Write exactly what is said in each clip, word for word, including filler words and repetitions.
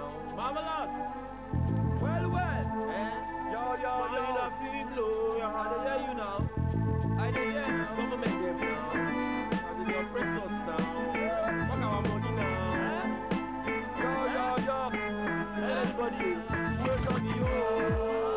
now. Marvelous. Well, well. Eh? Yo, yo, yo. You know, people. I don't hear you now. I don't hear you. Government them now. I did your press us now. Fuck our money now. Eh? Yo, yo, yo. Eh? Everybody. Situation yo.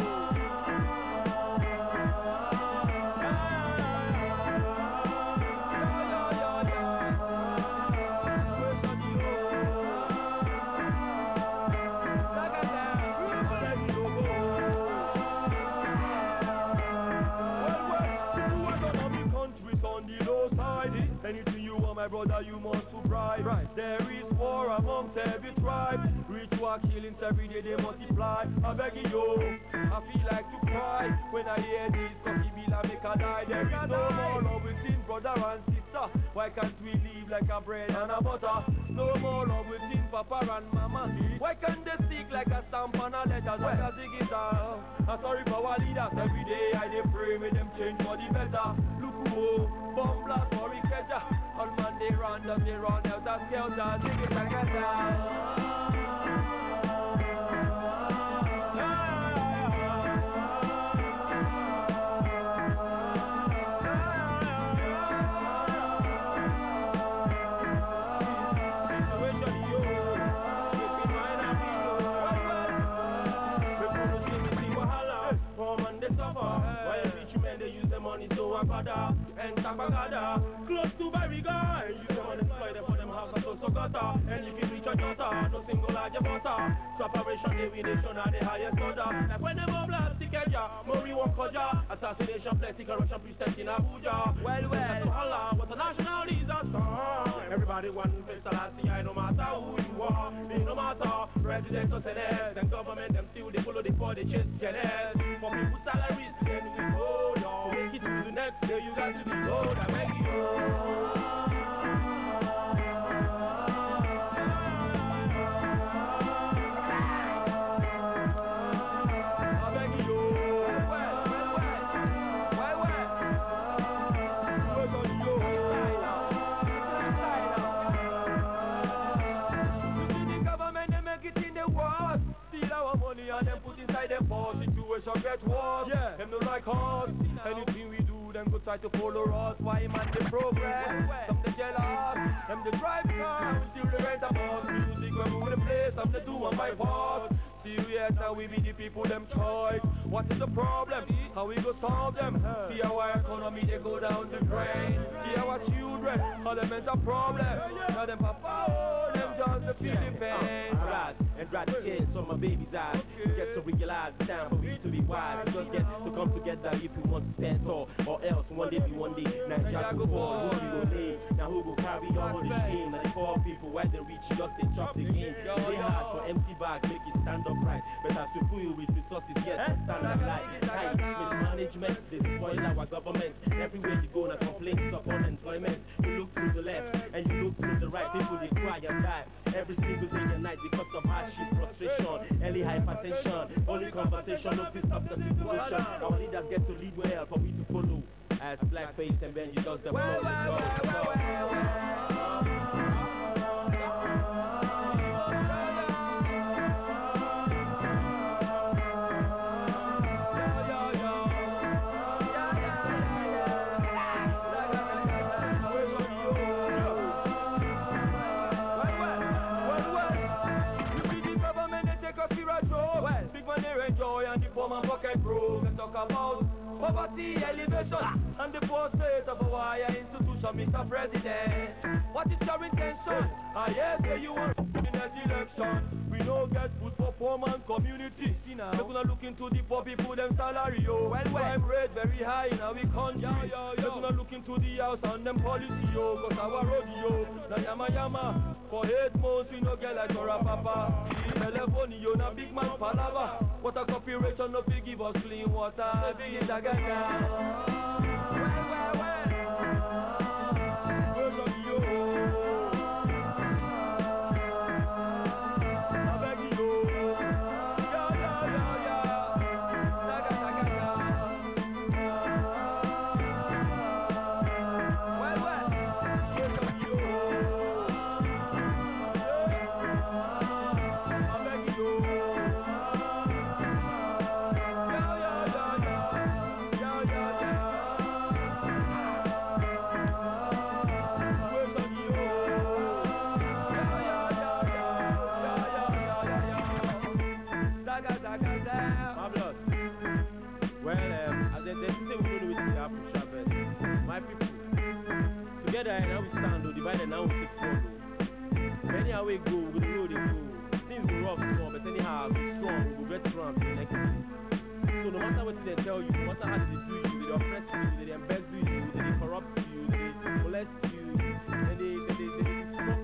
Anything you want, my brother, you must to bribe. Right. There is war amongst every tribe. Ritual killings every day they multiply. I beg you, I feel like to cry when I hear this, cause Kibila make a die. There is no more love within brother and sister. Why can't we live like a bread and a butter? No more love within papa and mama. Why can't they stick like a stamp on a letter? Like a ziggy sound. I'm sorry for our leaders. Every day I dey pray, make them change for the better. Look who, bomb blast for Ikeja. All man they run, does they run out of skelter. Ziggy zagata. And Tabagada, close to Barriga. You don't want to fly them for them house and so so gutter. And if you reach a daughter, no single large butter. Separation, they we nation are the highest order. Like when them blast the Kenya, Mori Wakoja, assassination, plenty corruption, priest in Abuja. Well, well, so holla, what a national disaster. Everybody want Festac Town, no matter who you are. No matter president or senate, then government, them still they follow the poor, they chase skeletons. For people's salaries, then we go, yo. Make it to the next day, you got to be bold, I beg you. And them put inside them paws, situation get worse. Yeah, them don't like us. Anything we do, them go try to follow us. Why man they progress? Some they jealous, them they drive cars, still they rent a bus. Music when we the play, some they do one by force. Serious now we be the people them choice. What is the problem? How we go solve them? See our economy they go down the drain. See our children, how they mental problem. Now them papa, oh, them just the feeling pain. Rise and dry the tears from my baby's eyes. Get to realize it's time for we to be wise. Just get to come together if we want to stand tall. Or else one day be one day Naija go fall. Who we go name? Now who go carry all the shame? And the poor people why they reach just they chop the game. They hard for empty bag, make it stand up right. But as we full with resources, yes, to stand up like high mismanagement, they spoil our government. Everywhere you go, now complaints of unemployment. You look to the left and you look to the right. People they cry and die every single day and night because of hardship, frustration, early hypertension. Only conversation no fit stop the situation. Our leaders get to lead well for we to follow. As Blackface and Benji does the well, well, well, well, well, well. And the poor man pocket broke. They talk about poverty, elevation, and the poor state of our higher institution, Mister President. What is your intention? Ah yes, say you want in this election. We don't get food for poor man community. See now, we're gonna look into the poor people, them salary, yo. Well, crime rate very high in our country. Yo, yo, yo. We're gonna look into the house and them policy, yo. Cause our road, yo, na yama yama. For eight months, we no get like your papa. See, telephone, yo, na big man palava. What a corporation, no fee give us clean water. Say, in the Gaza. Well, well, well. Version, yo. I beg together and now we stand, though, divided now we take follow. Anyhow we go, we go, they go. Things go rough small, but anyhow we strong, we go get through the next day. So no matter what they tell you, no matter how they do you, they oppress you, they embezzle you, they corrupt you, they molest you, and they, they, they, they, they strong